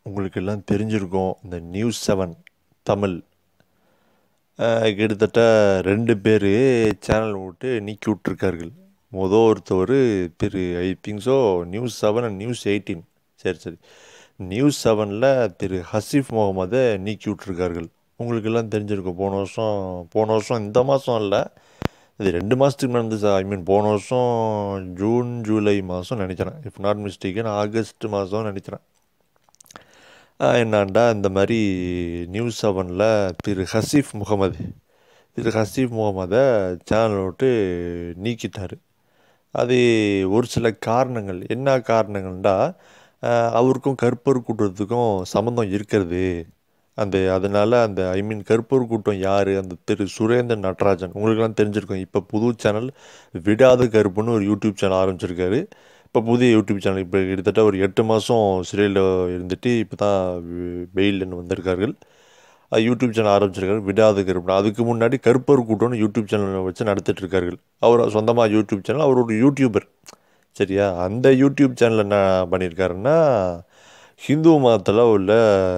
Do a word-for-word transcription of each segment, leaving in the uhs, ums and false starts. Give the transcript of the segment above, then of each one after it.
உங்களுக்கு எல்லாம் தெரிஞ்சிருக்கும். இந்த நியூஸ் செவன் தமிழ் அஹ், கிட்டத்தட்ட ரெண்டு பேர் சேனல் விட்டு நீக்கி விட்டுருக்கார்கள். மொதல் ஒருத்தவர் திரு I think so news seven and news eighteen சரி சரி நியூஸ் செவனில் திரு ஹசீஃப் முகமதை நீக்கி விட்டுருக்கார்கள். உங்களுக்கு எல்லாம் தெரிஞ்சிருக்கும். போன வருஷம் போன வருஷம் இந்த மாதம் இல்லை, இது ரெண்டு மாதத்துக்கு நடந்துச்சு. ஐ மீன் போன வருஷம் ஜூன் ஜூலை மாதம் நினைக்கிறேன், இஃப் நாட் மிஸ்டேக்கன் ஆகஸ்ட் மாதம் நினைக்கிறேன். என்னாண்டா இந்த மாதிரி நியூஸ் செவனில் திரு ஹசீஃப் முகமது திரு ஹசீஃப் முகமதை சேனலை விட்டு நீக்கிட்டார். அது ஒரு சில காரணங்கள். என்ன காரணங்கள்டா, அவருக்கும் கருப்பர் கூட்டத்துக்கும் சம்மந்தம் இருக்கிறது. அந்த அதனால் அந்த ஐ மீன் கருப்பர் கூட்டம் யார், அந்த திரு சுரேந்திரன் நடராஜன் உங்களுக்கெல்லாம் தெரிஞ்சிருக்கும். இப்போ புது சேனல் விடாத கருப்புன்னு ஒரு யூடியூப் சேனல் ஆரம்பிச்சிருக்காரு. இப்போ புதிய யூடியூப் சேனல் இப்போ கிட்டத்தட்ட ஒரு எட்டு மாதம் சிறையில் இருந்துட்டு இப்போ தான் வெயில்னு வந்திருக்கார்கள். அது யூடியூப் சேனல் ஆரம்பிச்சிருக்காரு விடாத கருப்பு. அதுக்கு முன்னாடி கருப்பர் கூட்டம்னு யூடியூப் சேனலை வச்சு நடத்திட்டு இருக்கார்கள். அவர் சொந்தமாக யூடியூப் சேனல், அவர் ஒரு யூடியூபர். சரியா, அந்த யூடியூப் சேனல் என்ன பண்ணியிருக்காருன்னா, ஹிந்து மதத்தில் உள்ள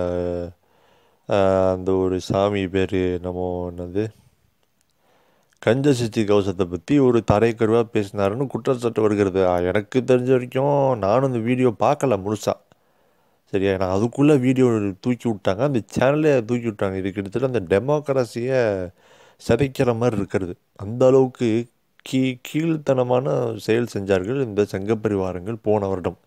அந்த ஒரு சாமி பேர் நம்ம என்னது கஞ்ச சித்தி கவசத்தை பற்றி ஒரு தரைக்கருவாக பேசினாருன்னு குற்றச்சாட்டு வருகிறது. எனக்கு தெரிஞ்ச வரைக்கும் நானும் இந்த வீடியோ பார்க்கல முழுசா. சரியா, நான் அதுக்குள்ளே வீடியோ தூக்கி விட்டாங்க, அந்த சேனலே தூக்கி விட்டாங்க. இது கிட்டத்தட்ட அந்த டெமோக்ரஸியை சிதைக்கிற மாதிரி இருக்கிறது. அந்த அளவுக்கு கீ கீழ்த்தனமான செயல் செஞ்சார்கள் இந்த சங்கப்பரிவாரங்கள் போன வருடம்.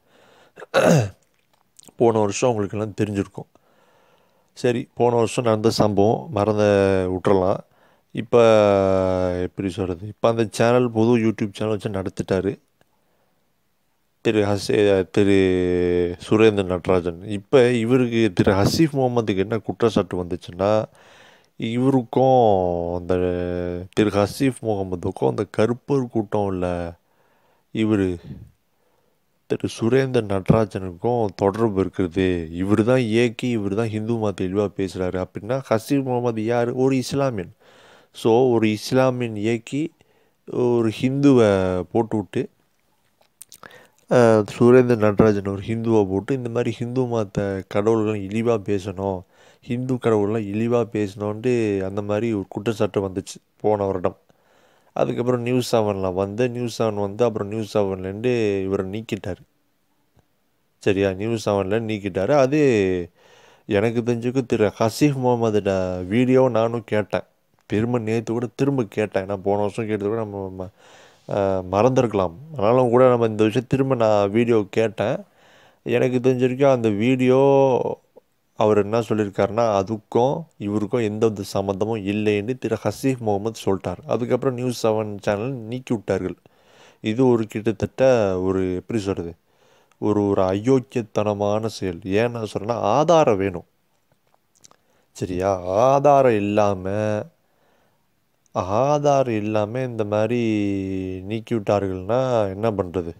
போன வருஷம் அவங்களுக்கெல்லாம் தெரிஞ்சிருக்கும். சரி, போன வருஷம் நடந்த சம்பவம் மறந்த விட்டுறலாம். இப்போ எப்படி சொல்கிறது, இப்போ அந்த சேனல் புது யூடியூப் சேனல் வச்சு நடத்திட்டார் திரு ஹசே திரு சுரேந்திரன் நடராஜன். இப்போ இவருக்கு திரு ஹசீஃப் முகமதுக்கு என்ன குற்றச்சாட்டு வந்துச்சுன்னா, இவருக்கும் அந்த திரு ஹசீஃப் முகமதுக்கும் அந்த கருப்பர் கூட்டம் இல்லை இவர் திரு சுரேந்திரன் நடராஜனுக்கும் தொடர்பு இருக்கிறது. இவர் தான் ஏக்கி இவர் தான் ஹிந்து மதத்தை இழிவாக பேசுகிறாரு அப்படின்னா, ஹசீஃப் முகமது யார்? ஒரு இஸ்லாமியன். ஸோ ஒரு இஸ்லாமியன் இயக்கி ஒரு ஹிந்துவை போட்டு விட்டு, சுரேந்திரன் நடராஜன் ஒரு ஹிந்துவை போட்டு இந்த மாதிரி ஹிந்து மத கடவுள்கள் இழிவாக பேசணும், ஹிந்து கடவுள்லாம் இழிவாக பேசணுன்ட்டு அந்த மாதிரி ஒரு குற்றச்சாட்டு வந்துச்சு போன வருடம். அதுக்கப்புறம் நியூஸ் செவனில் வந்து நியூஸ் செவன் வந்து அப்புறம் நியூஸ் செவன்லேருந்து இவரை நீக்கிட்டார். சரியா, நியூஸ் செவனில் நீக்கிட்டார். அது எனக்கு தெரிஞ்சுக்கு திரு ஹசீஃப் முகமதோட வீடியோ நானும் கேட்டேன். திரும்ப நேற்று கூட திரும்ப கேட்டேன். நான் போன வருஷம் கேட்டது கூட நம்ம மறந்துருக்கலாம். ஆனாலும் கூட நம்ம இந்த விஷயம் திரும்ப நான் வீடியோ கேட்டேன். எனக்கு தெரிஞ்சிருக்கோம் அந்த வீடியோ அவர் என்ன சொல்லியிருக்காருன்னா, அதுக்கும் இவருக்கும் எந்த ஒரு சம்மந்தமும் இல்லைன்னு திரு ஹசீஃப் முகமது சொல்லிட்டார். அதுக்கப்புறம் நியூஸ் செவன் சேனல் நீக்கி விட்டார்கள். இது ஒரு கிட்டத்தட்ட ஒரு எப்படி சொல்கிறது, ஒரு ஒரு அயோக்கியத்தனமான செயல். ஏன் நான் சொல்கிறேன்னா, ஆதாரம் வேணும். சரியா, ஆதாரம் இல்லாமல் ஆதாரம் இல்லாமல் இந்த மாதிரி நீக்கி விட்டார்கள்னா என்ன பண்ணுறது?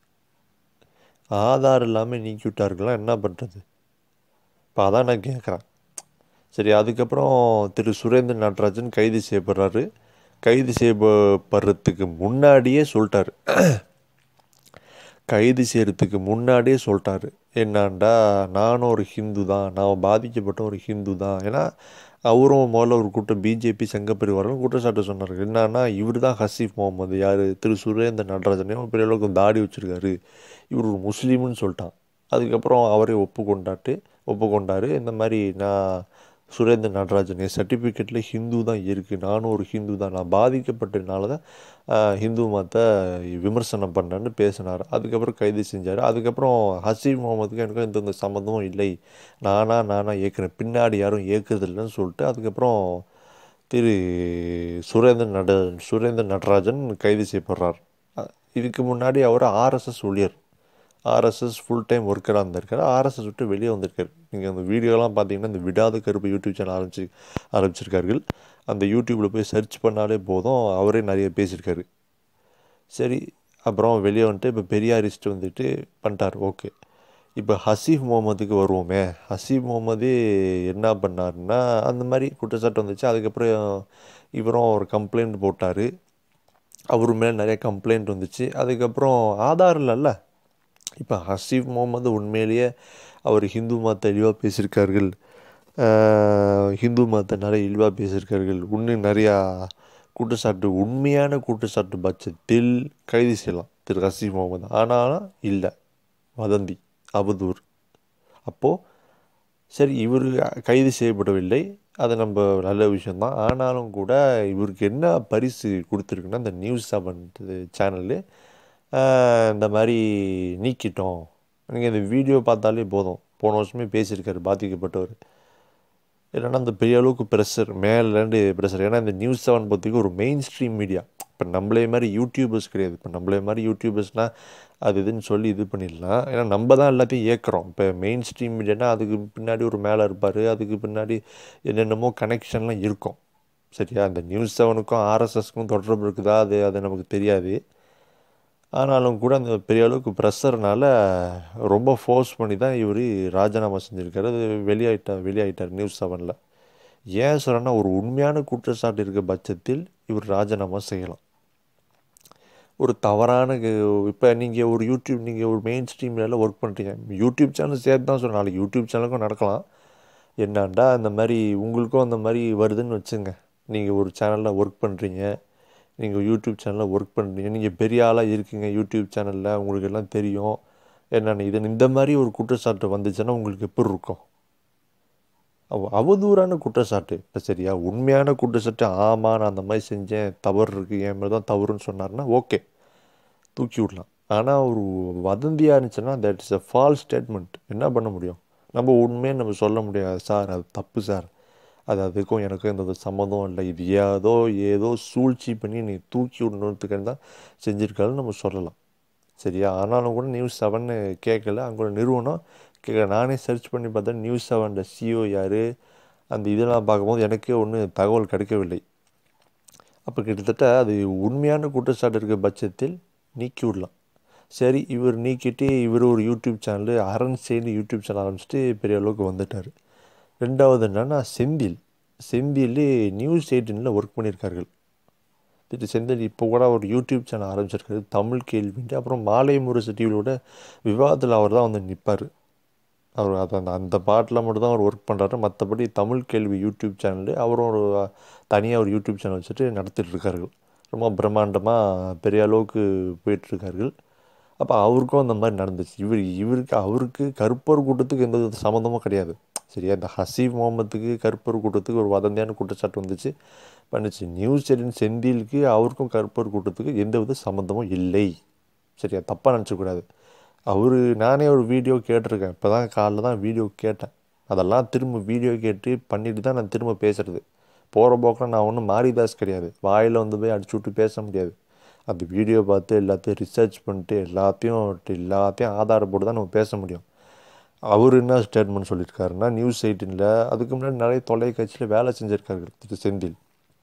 ஆதாரம் இல்லாமல் நீக்கி விட்டார்கள்னா என்ன பண்ணுறது? இப்போ அதான் நான் கேட்குறேன். சரி, அதுக்கப்புறம் திரு சுரேந்திரன் நடராஜன் கைது செய்யப்படுறாரு. கைது செய்யப்படுறதுக்கு முன்னாடியே சொல்லிட்டார் கைது செய்கிறதுக்கு முன்னாடியே சொல்லிட்டாரு என்னான்டா, நானும் ஒரு ஹிந்து தான், நான் பாதிக்கப்பட்ட ஒரு ஹிந்து தான். ஏன்னா அவரும் முதல்ல ஒரு கூட்டம் பிஜேபி சங்கப்பரிவாரம் குற்றச்சாட்டு சொன்னார். என்னன்னா, இவர் தான் ஹசீஃப் முகமது யார் திரு சுரேந்திர நடராஜனையும் பெரிய அளவுக்கு தாடி வச்சுருக்காரு, இவர் ஒரு முஸ்லீம்னு சொல்லிட்டான். அதுக்கப்புறம் அவரே ஒப்புக்கொண்டாட்டு ஒப்புக்கொண்டார் இந்த மாதிரி நான் சுரேந்திர நடராஜன் என் சர்டிஃபிகேட்டில் ஹிந்து தான் இருக்குது, நானும் ஒரு ஹிந்து தான், நான் பாதிக்கப்பட்டதுனால தான் ஹிந்து மதத்தை விமர்சனம் பண்ணேன்னு பேசினார். அதுக்கப்புறம் கைது செஞ்சார். அதுக்கப்புறம் ஹசீஃப் முகமதுக்கு எனக்கும் எந்த சம்மந்தமும் இல்லை, நானா நானா ஏற்கிறேன், பின்னாடி யாரும் ஏற்கிறதில்லைன்னு சொல்லிட்டு அதுக்கப்புறம் திரு சுரேந்திர நட சுரேந்திர நடராஜன் கைது செய்யப்படுறார். இதுக்கு முன்னாடி அவர் ஆர்எஸ்எஸ் ஊழியர், ஆர்எஸ்எஸ் ஃபுல் டைம் ஒர்க்கராக இருந்திருக்காரு. ஆர்எஸ்எஸ் விட்டு வெளியே வந்திருக்காரு. நீங்கள் அந்த வீடியோலாம் பார்த்தீங்கன்னா இந்த விடாத கருப்பு யூடியூப் சேனல் ஆரம்பிச்சு ஆரம்பிச்சிருக்கார்கள். அந்த யூடியூப்பில் போய் சர்ச் பண்ணாலே போதும், அவரே நிறைய பேசியிருக்காரு. சரி, அப்புறம் வெளியே வந்துட்டு இப்போ பெரியாரிஸ்ட் வந்துட்டு பண்ணிட்டார். ஓகே, இப்போ ஹசீஃப் முகமதுக்கு வருவோமே. ஹசீஃப் முகமது என்ன பண்ணாருன்னா, அந்த மாதிரி குற்றச்சாட்டு வந்துச்சு. அதுக்கப்புறம் இவரும் ஒரு கம்ப்ளைண்ட் போட்டார். அவர் மேலே நிறைய கம்ப்ளைண்ட் வந்துச்சு. அதுக்கப்புறம் ஆதாரம் இல்லைல்ல, இப்போ ஹசீஃப் முகமது உண்மையிலேயே அவர் ஹிந்து மதத்தை இழிவாக பேசியிருக்கார்கள், ஹிந்து மதத்தை நிறைய இழிவாக பேசியிருக்கார்கள், இன்னும் நிறையா குற்றச்சாட்டு, உண்மையான குற்றச்சாட்டு பட்சத்தில் கைது செய்யலாம் திரு ஹசீஃப் முகமது. ஆனாலும் இல்லை, வதந்தி, அவதூறு. அப்போது சரி, இவர் கைது செய்யப்படவில்லை, அது நம்ம நல்ல விஷயந்தான். ஆனாலும் கூட இவருக்கு என்ன பரிசு கொடுத்துருக்குன்னா, இந்த நியூஸ் செவன் சேனலு இந்த மாதிரி நீக்கிட்டோம். நீங்கள் இந்த வீடியோ பார்த்தாலே போதும், போன வருஷமே பேசியிருக்காரு பாதிக்கப்பட்டவர். இல்லைன்னா அந்த பெரிய அளவுக்கு ப்ரெஷர், மேலேருந்து ப்ரெஷர். ஏன்னா இந்த நியூஸ் செவன் பற்றிக்கு ஒரு மெயின் ஸ்ட்ரீம் மீடியா. இப்போ நம்மளே மாதிரி யூடியூபர்ஸ் கிடையாது. இப்போ நம்மளே மாதிரி யூடியூபர்ஸ்னால் அது இதுன்னு சொல்லி இது பண்ணிடலாம். ஏன்னா நம்ம தான் எல்லாத்தையும் ஏற்கிறோம். இப்போ மெயின் ஸ்ட்ரீம் மீடியானா அதுக்கு பின்னாடி ஒரு மேலே இருப்பார், அதுக்கு பின்னாடி என்னென்னமோ கனெக்ஷன்லாம் இருக்கும். சரியா? இந்த நியூஸ் செவனுக்கும் ஆர்எஸ்எஸ்க்கும் தொடர்பு இருக்குதா, அது அது நமக்கு தெரியாது. ஆனாலும் கூட அந்த பெரிய அளவுக்கு ப்ரெஷர்னால் ரொம்ப ஃபோர்ஸ் பண்ணி தான் இவர் ராஜினாமா செஞ்சுருக்காரு. அது வெளியாயிட்டார் வெளியாயிட்டார் நியூஸ் செவனில். ஏன் சொல்கிறேன்னா, ஒரு உண்மையான குற்றச்சாட்டு இருக்க பட்சத்தில் இவர் ராஜினாமா செய்யலாம். ஒரு தவறான இப்போ நீங்கள் ஒரு யூடியூப், நீங்கள் ஒரு மெயின் ஸ்ட்ரீம்ல ஒர்க் பண்ணுறீங்க, யூடியூப் சேனல் சேர்த்து தான் சொல்கிறேன், நாளைக்கு யூடியூப் சேனலுக்கும் நடக்கலாம். என்னாண்டா அந்த மாதிரி உங்களுக்கும் அந்த மாதிரி வருதுன்னு வச்சுங்க. நீங்கள் ஒரு சேனலில் ஒர்க் பண்ணுறீங்க, நீங்கள் யூடியூப் சேனலில் ஒர்க் பண்ணுறீங்க, நீங்கள் பெரிய ஆளாக இருக்கீங்க யூடியூப் சேனலில், உங்களுக்கு எல்லாம் தெரியும் என்னென்ன இது, இந்த மாதிரி ஒரு குற்றச்சாட்டு வந்துச்சுன்னா உங்களுக்கு எப்படி இருக்கும்? அவ அவதூறான குற்றச்சாட்டு. இப்போ சரியா, உண்மையான குற்றச்சாட்டு, ஆமாம் நான் அந்த மாதிரி செஞ்சேன், தவறு இருக்குது, என் மேலே தான் தவறுன்னு சொன்னார்னா ஓகே, தூக்கி விடலாம். ஆனால் ஒரு வதந்தியாக இருந்துச்சுன்னா that is a false statement. என்ன பண்ண முடியும்? நம்ம உண்மையை நம்ம சொல்ல முடியாது, சார் அது தப்பு சார், அது அதுக்கும் எனக்கும் எந்த சம்மந்தம் இல்லை, இது ஏதோ ஏதோ சூழ்ச்சி பண்ணி நீ தூக்கி விடணுன்றதுக்கு தான் செஞ்சுருக்காருன்னு நம்ம சொல்லலாம். சரியா? ஆனாலும் கூட நியூஸ் செவன்னு கேட்கல, அங்கே நிறுவனம் கேட்கல. நானே சர்ச் பண்ணி பார்த்தேன் நியூஸ் செவனில் சிஓ யார், அந்த இதெல்லாம் பார்க்கும்போது எனக்கே ஒன்றும் தகவல் கிடைக்கவில்லை. அப்போ கிட்டத்தட்ட அது உண்மையான குற்றச்சாட்டு இருக்க பட்சத்தில் நீக்கி விடலாம். சரி, இவர் நீக்கிட்டு இவர் ஒரு யூடியூப் சேனல், அரண் செய்தி யூடியூப் சேனல் ஆரம்பிச்சுட்டு பெரிய அளவுக்கு வந்துட்டார். ரெண்டாவது என்னென்னா செந்தில், செந்தில் நியூஸ் எயிட்டீனில் ஒர்க் பண்ணியிருக்கார்கள். திரு செந்தில் இப்போ கூட ஒரு யூடியூப் சேனல் ஆரம்பிச்சிருக்காரு, தமிழ் கேள்வின்ட்டு. அப்புறம் மாலை முரசு டிவியோட விவாதத்தில் அவர் தான் வந்து நிற்பார். அவர் அது அந்த அந்த பாட்டில் மட்டும் தான் அவர் ஒர்க் பண்ணுறாரு. மற்றபடி தமிழ் கேள்வி யூடியூப் சேனலு அவரும் ஒரு தனியாக ஒரு யூடியூப் சேனல் வச்சுட்டு நடத்திட்டு இருக்கார்கள். ரொம்ப பிரம்மாண்டமாக பெரிய அளவுக்கு போயிட்டுருக்கார்கள். அப்போ அவருக்கும் அந்த மாதிரி நடந்துச்சு. இவர் இவருக்கு அவருக்கு கருப்பர் கூட்டத்துக்கு எந்த வித சம்மந்தமும் கிடையாது. சரியா? இந்த ஹசீஃப் முகமதுக்கு கருப்பர் கூட்டத்துக்கு ஒரு வதந்தியான குற்றச்சாட்டு வந்துச்சு, பண்ணுச்சு. நியூஸ் எயிட்டீன் செந்திலுக்கு அவருக்கும் கருப்பர் கூட்டத்துக்கு எந்த வித சம்மந்தமும் இல்லை. சரியா? தப்பாக நினச்சக்கூடாது. அவர், நானே ஒரு வீடியோ கேட்டிருக்கேன், இப்போ தான் காலைல தான் வீடியோ கேட்டேன். அதெல்லாம் திரும்ப வீடியோ கேட்டு பண்ணிட்டு தான் நான் திரும்ப பேசுகிறது. போகிற போக்கில் நான் ஒன்றும் மாரிதாஸ் கிடையாது, வாயில் வந்து போய் அடிச்சு விட்டு பேச முடியாது. அந்த வீடியோ பார்த்து எல்லாத்தையும் ரிசர்ச் பண்ணிட்டு எல்லாத்தையும் எல்லாத்தையும் ஆதாரப்போட்டு தான் நம்ம பேச முடியும். அவர் என்ன ஸ்டேட்மெண்ட் சொல்லியிருக்காருன்னா, நியூஸ் எயிட்டீனில் அதுக்கு முன்னாடி நிறைய தொலைக்காட்சியில் வேலை செஞ்சுருக்காரு திரு செந்தில்.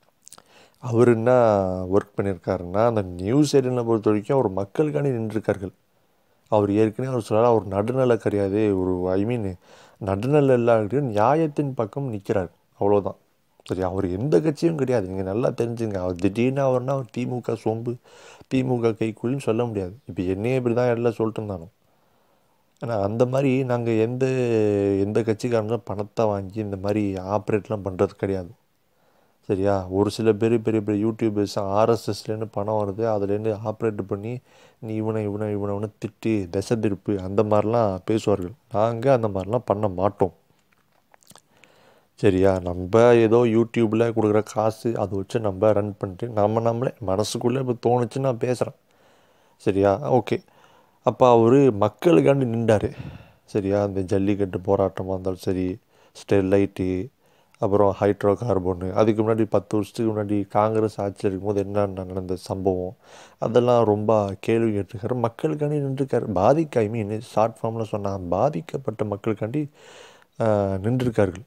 அவர் என்ன ஒர்க் பண்ணியிருக்காருன்னா, அந்த நியூஸ் எயிட்டீனை பொறுத்த வரைக்கும் அவர் மக்களுக்காண்டி நின்றுருக்கார்கள். அவர் ஏற்கனவே அவர் சொல்கிறார், அவர் நடுநிலை கிடையாது, ஒரு ஐ மீன் நடுநிலை இல்லாட்டியும் நியாயத்தின் பக்கம் நிற்கிறார், அவ்வளோதான். சரி, அவர் எந்த கட்சியும் கிடையாது, நீங்கள் நல்லா தெரிஞ்சுங்க. அவர் திடீர்னு அவர்னா அவர் திமுக சொம்பு, திமுக கைக்கூலின்னு சொல்ல முடியாது. இப்போ என்னையே இப்படி தான் எல்லாம் சொல்லிட்டு இருந்தானோ. ஆனால் அந்த மாதிரி நாங்கள் எந்த எந்த கட்சிக்காரங்களும் பணத்தை வாங்கி இந்த மாதிரி ஆப்ரேட்லாம் பண்ணுறது கிடையாது. சரியா? ஒரு சில பேர் பெரிய பெரிய யூடியூபர்ஸ் ஆர்எஸ்எஸ்லேருந்து பணம் வருது, அதுலேருந்து ஆப்ரேட் பண்ணி நீ இவனை இவனை இவனை இவனை திட்டி திசை திருப்பு அந்த மாதிரிலாம் பேசுவார்கள். நாங்கள் அந்த மாதிரிலாம் பண்ண மாட்டோம். சரியா? நம்ம ஏதோ யூடியூப்பில் கொடுக்குற காசு அதை வச்சு நம்ம ரன் பண்ணிட்டு நம்ம நம்மளே மனசுக்குள்ளே இப்போ தோணுச்சு நான் பேசுகிறேன். சரியா? ஓகே. அப்போ அவர் மக்களுக்காண்டி நின்றார். சரியா? இந்த ஜல்லிக்கட்டு போராட்டமாக இருந்தாலும் சரி, ஸ்டெர்லைட்டு, அப்புறம் ஹைட்ரோ கார்பனு, அதுக்கு முன்னாடி பத்து வருஷத்துக்கு முன்னாடி காங்கிரஸ் ஆட்சியில் இருக்கும்போது என்ன நடந்த சம்பவம், அதெல்லாம் ரொம்ப கேள்வி கேட்டிருக்காரு. மக்களுக்காண்டி நின்றுருக்காரு. பாதிக்க ஐ மீன் ஷார்ட் ஃபார்மில் சொன்னால் பாதிக்கப்பட்ட மக்களுக்காண்டி நின்றுருக்கார்கள்.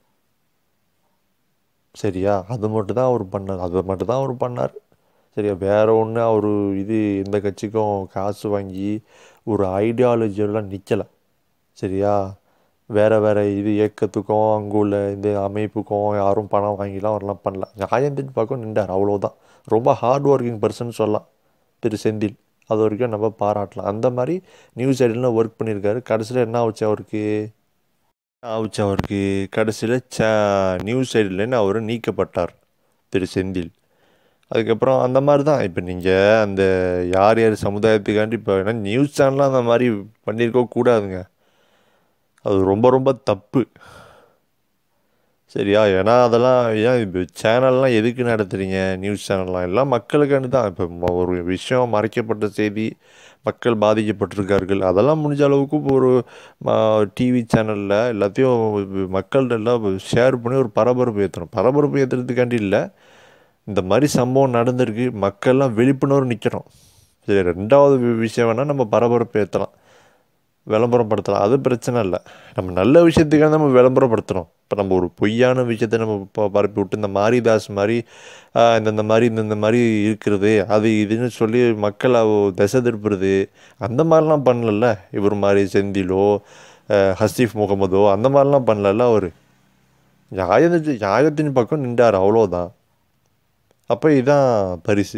சரியா? அது மட்டும் தான் அவர் பண்ணார், அதை மட்டும் தான் அவர் பண்ணார். சரியா? வேறு ஒன்று அவர் இது எந்த கட்சிக்கும் காசு வாங்கி ஒரு ஐடியாலஜியெல்லாம் நிற்கலை. சரியா? வேறு வேறு இது இயக்கத்துக்கும் அங்கே உள்ள இந்த அமைப்புக்கும் யாரும் பணம் வாங்கிலாம் அவரெல்லாம் பண்ணல. நியாயத்தின் பக்கம் நின்றார், அவ்வளோதான். ரொம்ப ஹார்ட் ஒர்க்கிங் பர்சன் சொல்லலாம் திரு செந்தில். அது வரைக்கும் நம்ம பாராட்டலாம். அந்த மாதிரி நியூஸ் ஐடியில் ஒர்க் பண்ணியிருக்காரு. கடைசியில் என்ன ஆச்சு அவருக்கு ஆச்சு அவருக்கு கடைசியில் ச நியூஸ் ஐடியிலேருந்து அவர் நீக்கப்பட்டார், திரு செந்தில். அதுக்கப்புறம் அந்த மாதிரி தான் இப்போ நீங்கள் அந்த யார் யார் சமுதாயத்துக்காண்டி இப்போ ஏன்னா நியூஸ் சேனல்லாம் அந்த மாதிரி பண்ணியிருக்க கூடாதுங்க. அது ரொம்ப ரொம்ப தப்பு. சரியா? ஏன்னா அதெல்லாம் ஏன் இப்போ சேனல்லாம் எதுக்கு நடத்துகிறீங்க? நியூஸ் சேனல்லாம் எல்லாம் மக்களுக்காண்டி தான். இப்போ ஒரு விஷயம் மறைக்கப்பட்ட செய்தி, மக்கள் பாதிக்கப்பட்டிருக்கார்கள், அதெல்லாம் முடிஞ்ச அளவுக்கு இப்போ ஒரு டிவி சேனலில் எல்லாத்தையும் மக்கள்கிட்ட எல்லாம் ஷேர் பண்ணி ஒரு பரபரப்பு ஏற்றணும். பரபரப்பு ஏற்றுறதுக்காண்டி இல்லை, இந்த மாதிரி சம்பவம் நடந்திருக்கு, மக்கள்லாம் விழிப்புணர்வு நிற்கிறோம். சரி, ரெண்டாவது விஷயம் வேணால் நம்ம பரபரப்பு ஏற்றலாம், விளம்பரப்படுத்தலாம், அது பிரச்சனை இல்லை. நம்ம நல்ல விஷயத்துக்காக நம்ம விளம்பரப்படுத்துகிறோம். இப்போ நம்ம ஒரு பொய்யான விஷயத்தை நம்ம இப்போ பரப்பி விட்டு இந்த மாரிதாஸ் மாதிரி இந்தந்த மாதிரி இந்தந்த மாதிரி இருக்கிறது அது இதுன்னு சொல்லி மக்களை திசை திருப்புறது, அந்த மாதிரிலாம் பண்ணலல்ல இவர் மாதிரி செந்திலோ ஹசீஃப் முகமதோ அந்த மாதிரிலாம் பண்ணலல்ல. அவர் நியாயத்து நியாயத்தின் பக்கம் நின்றார், அவ்வளோதான். அப்போ இதுதான் பரிசு.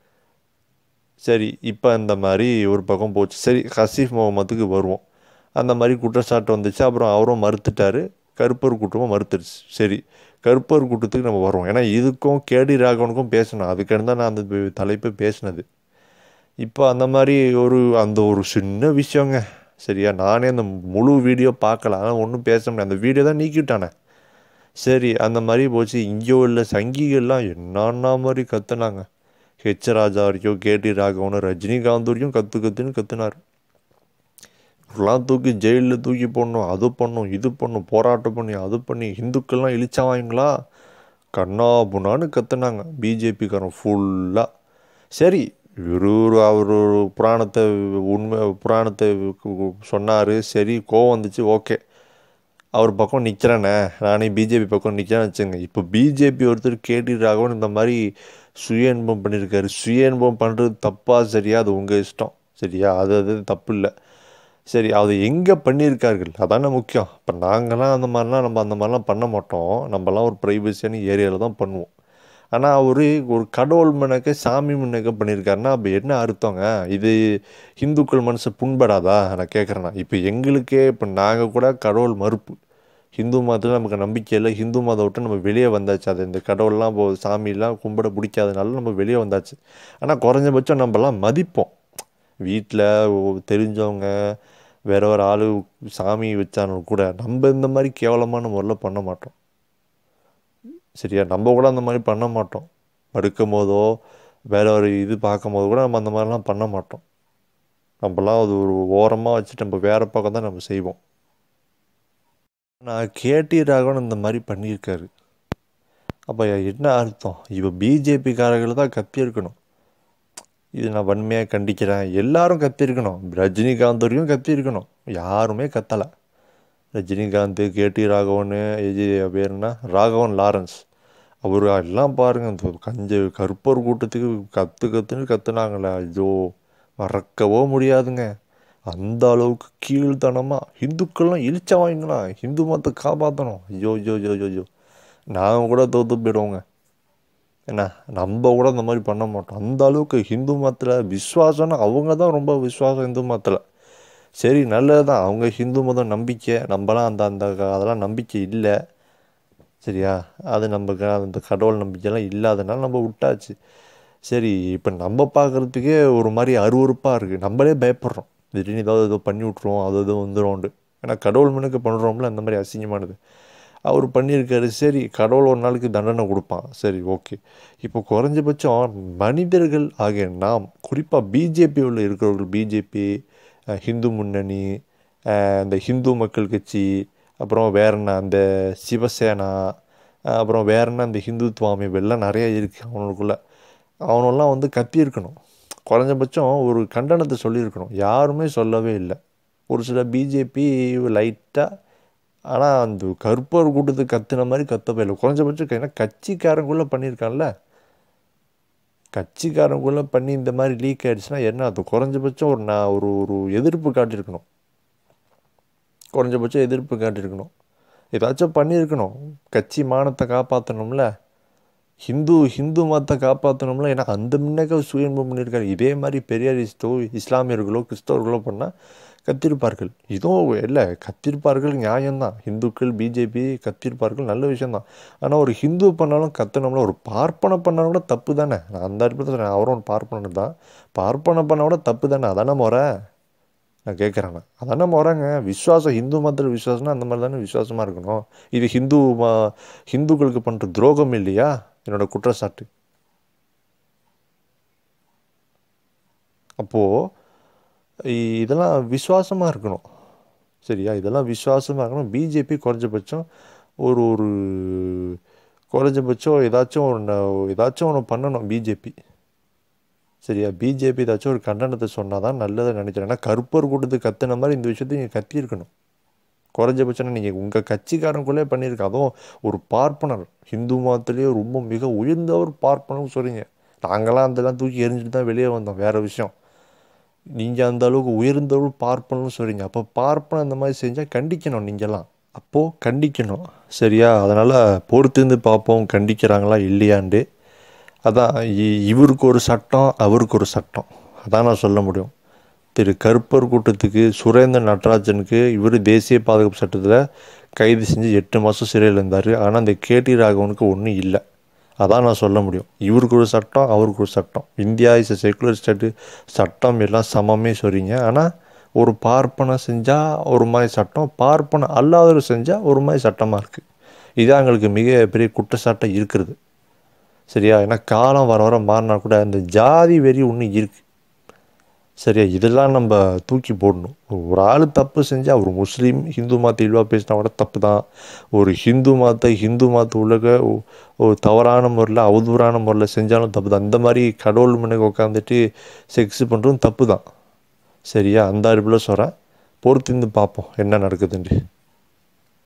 சரி, இப்போ அந்த மாதிரி ஒரு பக்கம் போச்சு. சரி, ஹசீஃப் முகமதுக்கு வருவோம். அந்த மாதிரி குற்றச்சாட்டு வந்துச்சு, அப்புறம் அவரும் மறுத்துட்டார், கருப்பர் கூட்டமும் மறுத்துடுச்சு. சரி, கருப்பர் கூட்டத்துக்கு நம்ம வருவோம். ஏன்னா இதுக்கும் கேடி ராகவனுக்கும் பேசணும், அதுக்காண்டி தான் நான் அந்த தலைப்பை பேசினது. இப்போ அந்த மாதிரி ஒரு அந்த ஒரு சின்ன விஷயங்க. சரியா? நானே அந்த முழு வீடியோ பார்க்கல, ஆனால் ஒன்றும் பேச முடியாது, அந்த வீடியோ தான் நீக்கிவிட்டானே. சரி, அந்த மாதிரி போச்சு. இங்கே உள்ள சங்கிகள்லாம் என்னன்னா மாதிரி கத்துனாங்க. ஹெச் ராஜா வரைக்கும், கேடி ராகவனும், ரஜினிகாந்த் வரைக்கும் கற்று கற்றுன்னு கற்றுனார். இப்படிலாம் தூக்கி ஜெயிலில் தூக்கி போடணும், அது பண்ணும், இது பண்ணும், போராட்டம் பண்ணி அது பண்ணி ஹிந்துக்கள்லாம் இழிச்சாவாங்களா கண்ணா புண்ணான்னு கற்றுனாங்க பிஜேபிக்காரன் ஃபுல்லாக. சரி, இவரு அவர் புராணத்தை உண்மை புராணத்தை சொன்னார், சரி கோவம் வந்துச்சு, ஓகே, அவர் பக்கம் நிற்கிறேனே, நானே பிஜேபி பக்கம் நிற்கிறேன்னு வச்சுங்க. இப்போ பிஜேபி ஒருத்தர் கேடி ராகவன் இந்த மாதிரி சுய இன்பம் பண்ணியிருக்காரு. சுய இன்பம் பண்ணுறது தப்பா சரியா அது உங்கள் இஷ்டம். சரியா? அது அது தப்பு இல்லை. சரி, அது எங்கே பண்ணியிருக்கார்கள் அதானே முக்கியம். இப்போ நாங்களாம் அந்த மாதிரிலாம் நம்ம அந்த மாதிரிலாம் பண்ண மாட்டோம், நம்மலாம் ஒரு ப்ரைவசியான ஏரியாவில் தான் பண்ணுவோம். ஆனால் அவர் ஒரு கடவுள் முன்னக்க சாமி முன்னக்க பண்ணியிருக்காருன்னா அப்போ என்ன அர்த்தங்க? இது ஹிந்துக்கள் மனசு புண்படாதா நான் கேட்குறேன்னா? இப்போ எங்களுக்கே இப்போ நாங்கள் கூட கடவுள் மறுப்பு, ஹிந்து மதத்தில் நமக்கு நம்பிக்கை இல்லை, ஹிந்து மதம் விட்டு நம்ம வெளியே வந்தாச்சு, அது இந்த கடவுள்லாம் போ சாமிலாம் கும்பிட பிடிக்காதனால நம்ம வெளியே வந்தாச்சு. ஆனால் குறைஞ்சபட்சம் நம்மலாம் மதிப்போம். வீட்டில் தெரிஞ்சவங்க வேற ஒரு ஆள் சாமி வச்சாலும் கூட நம்ம இந்த மாதிரி கேவலமான முறையில் பண்ண மாட்டோம். சரியா? நம்ம கூட அந்த மாதிரி பண்ண மாட்டோம். படுக்கும் போதோ வேற ஒரு இது பார்க்கும் போது கூட நம்ம அந்த மாதிரிலாம் பண்ண மாட்டோம். நம்மலாம் அது ஒரு ஓரமாக வச்சுட்டு நம்ம வேறு பக்கம் தான் நம்ம செய்வோம். நான் கேடி ராகவன் இந்த மாதிரி பண்ணியிருக்காரு. அப்போ என்ன அர்த்தம்? இப்போ பிஜேபிக்காரர்கள் தான் கத்தியிருக்கணும், இது நான் வன்மையாக கண்டிக்கிறேன், எல்லாரும் கத்திருக்கணும், ரஜினிகாந்த் வரைக்கும் கத்திருக்கணும், யாருமே கத்தலை. ரஜினிகாந்த், கேடி ராகவன், இது பேருன்னா ராகவன் லாரன்ஸ், அவர் எல்லாம் பாருங்கள் இந்த கஞ்ச கருப்பர் கூட்டத்துக்கு கற்று கற்றுன்னு கற்றுனாங்களே, ஐயோ மறக்கவோ முடியாதுங்க. அந்த அளவுக்கு கீழ்த்தனமாக ஹிந்துக்கள்லாம் இழிச்சா வாங்கினா ஹிந்து மதத்தை காப்பாற்றணும், ஐயோ ஐயோ ஐயோ ஐயோ நாங்கள் கூட தோற்று போயிடுவோங்க. என்ன, நம்ம கூட இந்த மாதிரி பண்ண மாட்டோம். அந்த அளவுக்கு ஹிந்து மதத்தில் விஸ்வாசம்னா அவங்க தான் ரொம்ப விஸ்வாசம் ஹிந்து மதத்தில். சரி, நல்லது தான், அவங்க ஹிந்து மதம் நம்பிக்கை, நம்மலாம் அந்த அந்த அதெல்லாம் நம்பிக்கை இல்லை. சரியா? அது நமக்கு அந்த கடவுள் நம்பிக்கைலாம் இல்லாதனால நம்ம விட்டாச்சு. சரி, இப்போ நம்ம பார்க்குறதுக்கே ஒரு மாதிரி அருவறுப்பாக இருக்குது, நம்மளே பயப்படுறோம், திடீர்னு ஏதாவது ஏதோ பண்ணி விட்ருவோம், அது எதுவும் வந்துடும்ண்டு. ஏன்னா கடவுள் மனுக்கு பண்ணுறோம்ல அந்த மாதிரி அசிங்கமானது அவர் பண்ணியிருக்காரு. சரி, கடவுள் ஒரு நாளைக்கு தண்டனை கொடுப்பான், சரி ஓகே. இப்போ குறைஞ்சபட்சம் மனிதர்கள் ஆகிய நாம், குறிப்பாக பிஜேபியில் இருக்கிறவர்கள், பிஜேபி, ஹிந்து முன்னணி, அந்த ஹிந்து மக்கள் கட்சி, அப்புறம் வேற என்ன அந்த சிவசேனா, அப்புறம் வேற என்ன அந்த ஹிந்துத்துவ அமைப்புலாம் நிறைய இருக்குது அவனுக்குள்ளே, அவனெல்லாம் வந்து கத்தியிருக்கணும். குறைஞ்சபட்சம் ஒரு கண்டனத்தை சொல்லியிருக்கணும், யாருமே சொல்லவே இல்லை. ஒரு சில பிஜேபி லைட்டாக, ஆனால் அந்த கருப்பர் கூட்டத்துக்கு கத்துன மாதிரி கத்தவே இல்லை. குறைஞ்சபட்சம் ஏன்னா கட்சிக்காரங்குள்ளே பண்ணியிருக்கான்ல, கட்சிக்காரங்குள்ளே பண்ணி இந்த மாதிரி லீக் ஆகிடுச்சுன்னா என்ன அது? குறைஞ்சபட்சம் ஒரு நான் ஒரு ஒரு எதிர்ப்பு காட்டியிருக்கணும், குறைஞ்சபட்சம் எதிர்ப்பு காட்டியிருக்கணும், ஏதாச்சும் பண்ணியிருக்கணும், கட்சி மானத்தை காப்பாற்றணும்ல. ஹிந்து ஹிந்து மதத்தை காப்பாற்றணும்ல. ஏன்னா அந்த முன்னக்க சுயன்பம் பண்ணியிருக்காரு. இதே மாதிரி பெரியார் இஸ்தோ இஸ்லாமியர்களோ கிறிஸ்தவர்களோ பண்ணால் கத்திருப்பார்கள். இதுவும் இல்லை, கத்திருப்பார்கள் நியாயம்தான். இந்துக்கள் பிஜேபி கத்திருப்பார்கள், நல்ல விஷயந்தான். ஆனால் ஒரு ஹிந்து பண்ணாலும் கத்தனோம்ல. ஒரு பார்ப்பனை பண்ணாலும் கூட தப்பு தானே. நான் அந்த அடிப்படையில் அவரும் பார்ப்பனன் தான். பார்ப்பனை பண்ணால் கூட தப்பு தானே. அதானே முறை நான் கேட்குறேண்ணா. அதானே முறைங்க. விஸ்வாசம் ஹிந்து மதத்தில் விஸ்வாசம்னா அந்த மாதிரி தானே விசுவாசமாக இருக்கணும். இது ஹிந்து ம ஹிந்துக்களுக்கு பண்ணுற துரோகம் இல்லையா என்னோட குற்றச்சாட்டு. அப்போது இதெல்லாம் விசுவாசமாக இருக்கணும். சரியா, இதெல்லாம் விசுவாசமாக இருக்கணும். பிஜேபி குறைஞ்சபட்சம் ஒரு ஒரு குறைஞ்சபட்சம் ஏதாச்சும் ஒன்று ஏதாச்சும் ஒன்று பண்ணணும் பிஜேபி. சரியா, பிஜேபி ஏதாச்சும் ஒரு கண்டனத்தை சொன்னால் தான் நல்லதை நினைக்கிறேன். ஏன்னா கருப்பர் கூட்டத்துக்கு கத்துன மாதிரி இந்த விஷயத்தையும் நீங்கள் கத்தியிருக்கணும். குறைஞ்சபட்சம் நீங்கள் உங்கள் கட்சிக்காரனுக்குள்ளே பண்ணியிருக்க. அதுவும் ஒரு பார்ப்பனர், ஹிந்து மதத்துலேயே ரொம்ப மிக உயர்ந்தவர் பார்ப்பனர்னு சொல்கிறீங்க. நாங்களாம் அதெல்லாம் தூக்கி எரிஞ்சுட்டு தான் வெளியே வந்தோம், வேறு விஷயம். நீங்கள் அந்த அளவுக்கு உயர்ந்தவர் பார்ப்பனர்னு சொல்கிறீங்க. அப்போ பார்ப்பனர் இந்த மாதிரி செஞ்சால் கண்டிக்கணும் நீங்கள்லாம். அப்போது கண்டிக்கணும். சரியா, அதனால் பொறுத்திருந்து பார்ப்போம் கண்டிக்கிறாங்களா இல்லையாண்டு. அதான் இவருக்கு ஒரு சட்டம் அவருக்கு ஒரு சட்டம், அதான் நான் சொல்ல முடியும். திரு கருப்பர் கூட்டத்துக்கு சுரேந்திரன் நடராஜனுக்கு இவர் தேசிய பாதுகாப்பு சட்டத்தில் கைது செஞ்சு எட்டு மாதம் சிறையில் இருந்தார். ஆனால் அந்த கேடி ராகவனுக்கு ஒன்றும் இல்லை, அதான் நான் சொல்ல முடியும். இவருக்கு ஒரு சட்டம் அவருக்கு ஒரு சட்டம். India is a secular state, சட்டம் எல்லாம் சமமே சொல்கிறீங்க. ஆனால் ஒரு பார்ப்பனை செஞ்சால் ஒரு மாதிரி சட்டம், பார்ப்பனை அல்லாதவர் செஞ்சால் ஒரு மாதிரி சட்டமாக இருக்குது. இதுதான் எங்களுக்கு மிக பெரிய குற்றச்சாட்டை இருக்கிறது. சரியா, ஏன்னா காலம் வர வர மாறினா கூட அந்த ஜாதி வெறி ஒன்று இருக்குது. சரியா, இதெல்லாம் நம்ம தூக்கி போடணும். ஒரு ஆள் தப்பு செஞ்சால் ஒரு முஸ்லீம் ஹிந்து மதத்தை இழிவாக பேசினா கூட தப்பு தான். ஒரு ஹிந்து மதத்தை ஹிந்து மதத்தை உலக ஒரு தவறான முறையில் அவதூறான முறையில் செஞ்சாலும் தப்பு தான். அந்த மாதிரி கடவுள் முன்னுக்கு உட்காந்துட்டு செக்ஸ் பண்ணுறதும் தப்பு தான். சரியா, அந்த அறிவில் சொல்கிறேன். பொறுத்திருந்து பார்ப்போம் என்ன நடக்குதுன்னு.